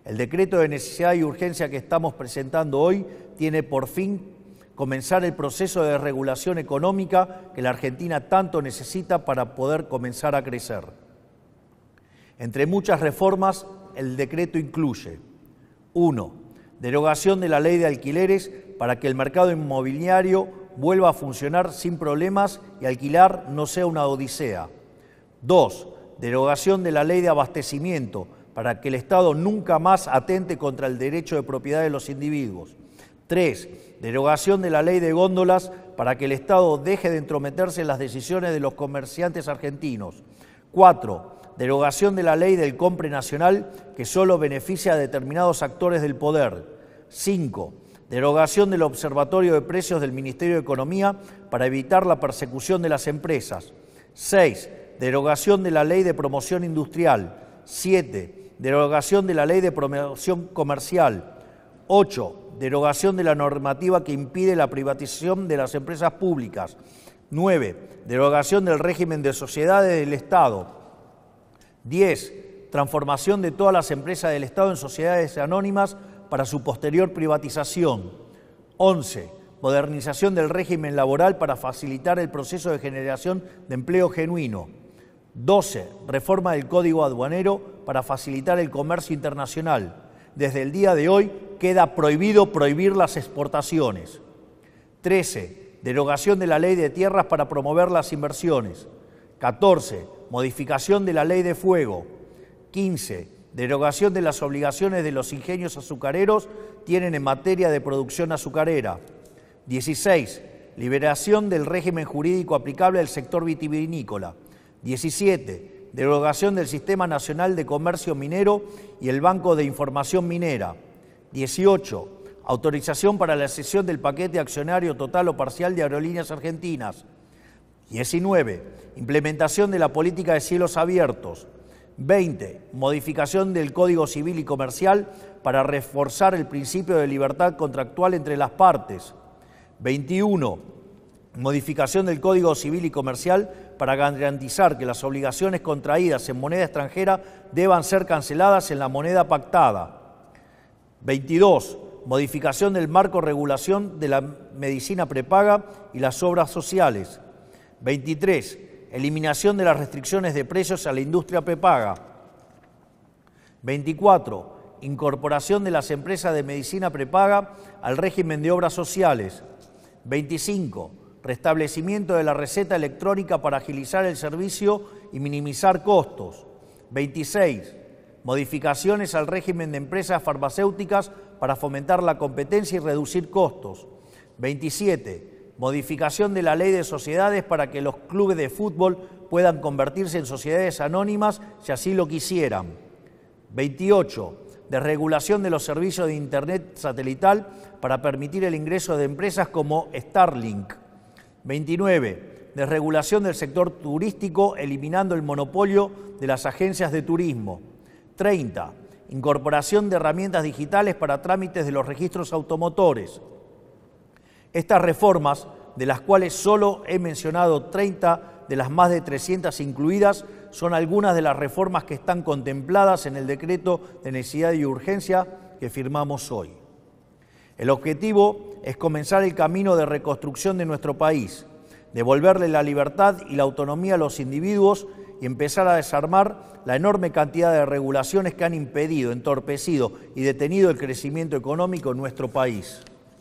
El decreto de necesidad y urgencia que estamos presentando hoy tiene por fin comenzar el proceso de regulación económica que la Argentina tanto necesita para poder comenzar a crecer. Entre muchas reformas, el decreto incluye: 1. Derogación de la ley de alquileres para que el mercado inmobiliario vuelva a funcionar sin problemas y alquilar no sea una odisea. 2. Derogación de la ley de abastecimiento para que el Estado nunca más atente contra el derecho de propiedad de los individuos. 3. Derogación de la ley de góndolas para que el Estado deje de entrometerse en las decisiones de los comerciantes argentinos. 4. Derogación de la ley del compre nacional que solo beneficia a determinados actores del poder. 5. Derogación del Observatorio de Precios del Ministerio de Economía para evitar la persecución de las empresas. 6. Derogación de la ley de promoción industrial. 7. Derogación de la ley de promoción comercial. 8. Derogación de la normativa que impide la privatización de las empresas públicas. 9. Derogación del régimen de sociedades del Estado. 10. Transformación de todas las empresas del Estado en sociedades anónimas para su posterior privatización. 11. Modernización del régimen laboral para facilitar el proceso de generación de empleo genuino. 12. Reforma del Código Aduanero para facilitar el comercio internacional. Desde el día de hoy queda prohibido prohibir las exportaciones. 13. Derogación de la ley de tierras para promover las inversiones. 14. Modificación de la ley de fuego. 15. Derogación de las obligaciones de los ingenios azucareros tienen en materia de producción azucarera. 16. Liberación del régimen jurídico aplicable al sector vitivinícola. 17. Derogación del Sistema Nacional de Comercio Minero y el Banco de Información Minera. 18. Autorización para la cesión del paquete accionario total o parcial de Aerolíneas Argentinas. 19. Implementación de la política de cielos abiertos. 20. Modificación del Código Civil y Comercial para reforzar el principio de libertad contractual entre las partes. 21. Modificación del Código Civil y Comercial para garantizar que las obligaciones contraídas en moneda extranjera deban ser canceladas en la moneda pactada. 22. Modificación del marco de regulación de la medicina prepaga y las obras sociales. 23. Eliminación de las restricciones de precios a la industria prepaga. 24. Incorporación de las empresas de medicina prepaga al régimen de obras sociales. 25. Restablecimiento de la receta electrónica para agilizar el servicio y minimizar costos. 26. Modificaciones al régimen de empresas farmacéuticas para fomentar la competencia y reducir costos. 27. Modificación de la ley de sociedades para que los clubes de fútbol puedan convertirse en sociedades anónimas si así lo quisieran. 28. Desregulación de los servicios de Internet satelital para permitir el ingreso de empresas como Starlink. 29. Desregulación del sector turístico eliminando el monopolio de las agencias de turismo. 30. Incorporación de herramientas digitales para trámites de los registros automotores. Estas reformas, de las cuales solo he mencionado 30 de las más de 300 incluidas, son algunas de las reformas que están contempladas en el decreto de necesidad y urgencia que firmamos hoy. El objetivo es comenzar el camino de reconstrucción de nuestro país, devolverle la libertad y la autonomía a los individuos y empezar a desarmar la enorme cantidad de regulaciones que han impedido, entorpecido y detenido el crecimiento económico en nuestro país.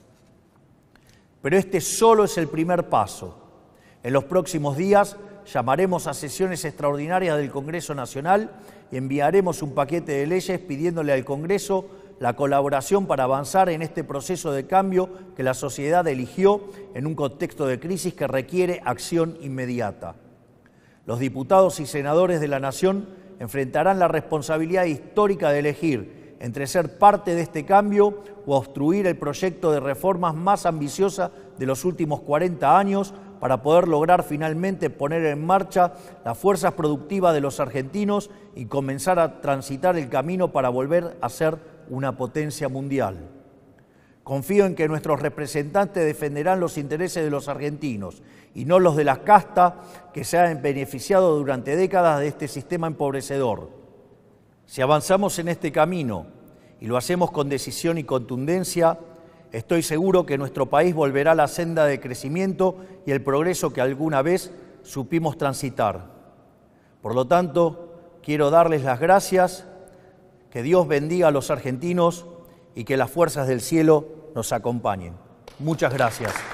Pero este solo es el primer paso. En los próximos días llamaremos a sesiones extraordinarias del Congreso Nacional y enviaremos un paquete de leyes pidiéndole al Congreso la colaboración para avanzar en este proceso de cambio que la sociedad eligió en un contexto de crisis que requiere acción inmediata. Los diputados y senadores de la Nación enfrentarán la responsabilidad histórica de elegir entre ser parte de este cambio o obstruir el proyecto de reformas más ambiciosa de los últimos 40 años para poder lograr finalmente poner en marcha las fuerzas productivas de los argentinos y comenzar a transitar el camino para volver a ser una potencia mundial. Confío en que nuestros representantes defenderán los intereses de los argentinos y no los de la casta que se han beneficiado durante décadas de este sistema empobrecedor. Si avanzamos en este camino y lo hacemos con decisión y contundencia, estoy seguro que nuestro país volverá a la senda de crecimiento y el progreso que alguna vez supimos transitar. Por lo tanto, quiero darles las gracias, que Dios bendiga a los argentinos y que las fuerzas del cielo nos acompañen. Muchas gracias.